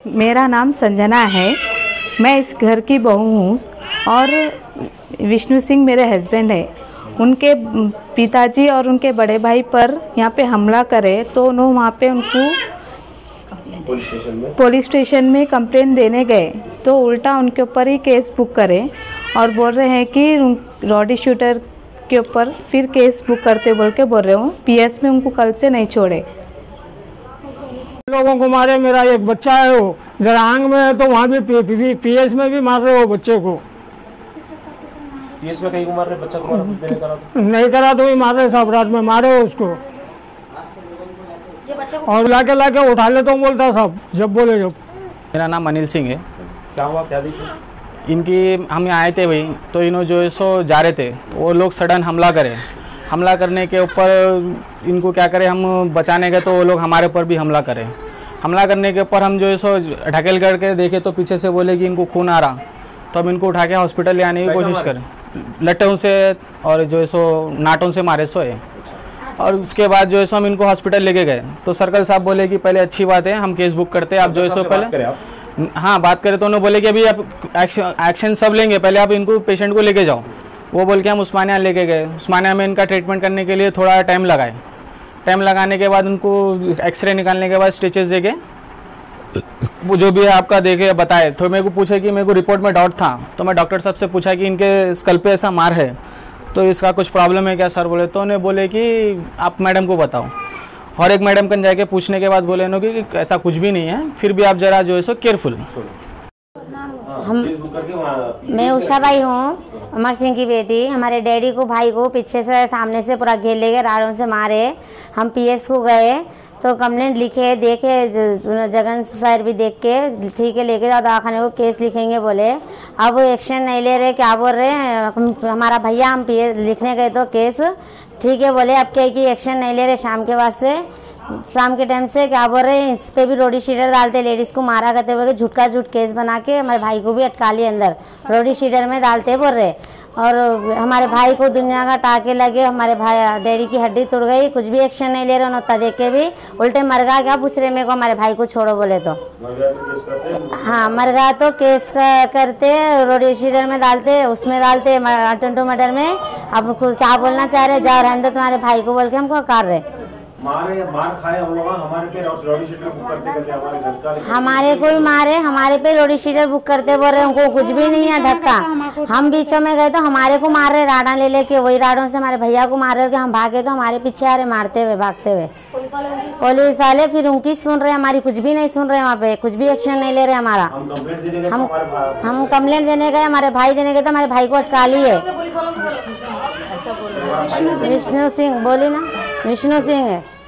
मेरा नाम संजना है। मैं इस घर की बहू हूँ और विष्णु सिंह मेरे हस्बैंड है। उनके पिताजी और उनके बड़े भाई पर यहाँ पे हमला करे तो उन्होंने वहाँ पे उनको पुलिस स्टेशन में कंप्लेंट देने गए तो उल्टा उनके ऊपर ही केस बुक करे और बोल रहे हैं कि रॉडी शूटर के ऊपर फिर केस बुक करते बोल के बोल रहे हो। पीएस में उनको कल से नहीं छोड़े। लोगों को मारे। मेरा एक बच्चा है वो जरांग में है तो वहाँ भी पीएस में भी मार रहे हो बच्चे को। पीएस में कहीं को मार रहे बच्चा को नहीं करा तो भी मार रहे सब रात में मारे हो उसको और लाके उठा ले तो बोलता सब जब बोले जब। मेरा नाम अनिल सिंह है। क्या हुआ क्या देखिए? इनकी हम यहाँ आए थे भाई तो इन्होंने जो सो जा रहे थे वो लोग सडन हमला करे। हमला करने के ऊपर इनको क्या करें हम बचाने गए तो वो लोग हमारे ऊपर भी हमला करें। हमला करने के ऊपर हम जो है सो ढकेल करके देखे तो पीछे से बोले कि इनको खून आ रहा तो हम इनको उठा के हॉस्पिटल ले आने की कोशिश करें। लट्टों से और जो है सो नाटों से मारे सोए और उसके बाद जो है सो हम इनको हॉस्पिटल लेके गए तो सर्कल साहब बोले कि पहले अच्छी बात है हम केस बुक करते हैं। आप जो है सो पहले हाँ बात करें तो उन्होंने बोले कि अभी आप एक्शन सब लेंगे, पहले आप इनको पेशेंट को लेके जाओ। वो बोल के हम उस्मानिया लेके गए। उस्मानिया में इनका ट्रीटमेंट करने के लिए थोड़ा टाइम लगाए। टाइम लगाने के बाद उनको एक्सरे निकालने के बाद स्टिचेस देके वो जो भी है आपका देखे बताए तो मेरे को पूछे कि मेरे को रिपोर्ट में डाउट था तो मैं डॉक्टर साहब से पूछा कि इनके स्कल पे ऐसा मार है तो इसका कुछ प्रॉब्लम है क्या सर बोले तो उन्हें बोले कि आप मैडम को बताओ। और एक मैडम कन जाके पूछने के बाद बोले कि ऐसा कुछ भी नहीं है फिर भी आप जरा जो है सो केयरफुल। मैं उषा भाई हूँ, अमर सिंह की बेटी। हमारे डैडी को भाई को पीछे से सामने से पूरा घेर ले गए, राड़ों से मारे। हम पीएस को गए तो कंप्लेंट लिखे देखे जगन सर भी देख के ठीक है लेके जाओ दवाखाने को केस लिखेंगे बोले। अब एक्शन नहीं ले रहे, क्या बोल रहे हैं हमारा भैया हम पीएस लिखने गए तो केस ठीक है बोले। अब क्या कि एक्शन नहीं ले रहे शाम के बाद से शाम के टाइम से क्या बोल रहे हैं इस पे भी रोडी शीटर डालते, लेडीज़ को मारा करते बोल के झूठ का झूठ केस बना के हमारे भाई को भी अटका लिए अंदर रोडी शीटर में डालते बोल रहे। और हमारे भाई को दुनिया का टाके लगे, हमारे भाई डैडी की हड्डी टूट गई, कुछ भी एक्शन नहीं ले रहे उन्होंने देख के भी उल्टे मर गया क्या पूछ रहे मेरे को हमारे भाई को छोड़ो बोले तो। हाँ मर गया तो केस करते रोडी शीटर में डालते उसमें डालते अटेंटो मर्डर में। अब क्या बोलना चाह रहे जाओ रहने दो तुम्हारे भाई को बोल के हमको कर रहे। मार खाए हम लोग हमारे पे रोडी शीटर बुक करते हमारे घर का हमारे को भी मारे, हमारे पे रोडी शीटर बुक करते बोल रहे उनको कुछ भी नहीं है धक्का। हम बीचों में गए तो हमारे को मार रहे राडा ले लेके, वही राडों से हमारे भैया को मार रहे कि हम भागे तो हमारे पीछे आ रहे मारते हुए भागते हुए। पुलिस वाले फिर उनकी सुन रहे, हमारी कुछ भी नहीं सुन रहे, वहाँ पे कुछ भी एक्शन नहीं ले रहे हमारा। हम कंप्लेंट देने गए, हमारे भाई देने गए तो हमारे भाई को अटका लिए। विष्णु सिंह बोली ना, विष्णु सिंह है।